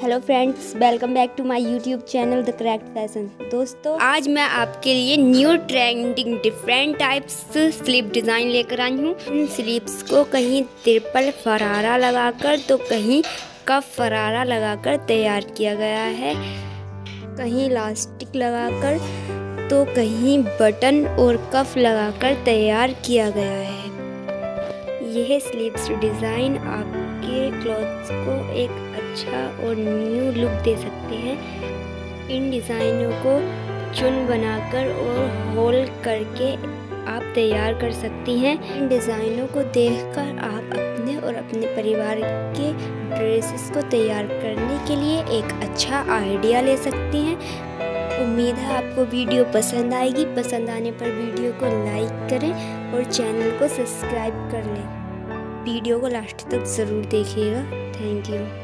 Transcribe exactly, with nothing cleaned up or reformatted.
Hello friends, welcome back to my YouTube channel the correct fashion. दोस्तों, आज मैं आपके लिए new trending different types sleeve design लेकर आई हूँ। इन स्लीव्स को कहीं ट्रिपल फरारा लगाकर तो कहीं कफ फरारा लगाकर तैयार किया गया है, कहीं इलास्टिक लगाकर तो कहीं बटन और कफ लगाकर तैयार किया गया है। यह स्लीव्स डिज़ाइन आपके क्लॉथ्स को एक अच्छा और न्यू लुक दे सकते हैं। इन डिज़ाइनों को चुन बनाकर और होल करके आप तैयार कर सकती हैं। इन डिज़ाइनों को देखकर आप अपने और अपने परिवार के ड्रेसेस को तैयार करने के लिए एक अच्छा आइडिया ले सकती हैं। उम्मीद है आपको वीडियो पसंद आएगी। पसंद आने पर वीडियो को लाइक करें और चैनल को सब्सक्राइब कर लें। वीडियो को लास्ट तक ज़रूर देखिएगा। Thank you.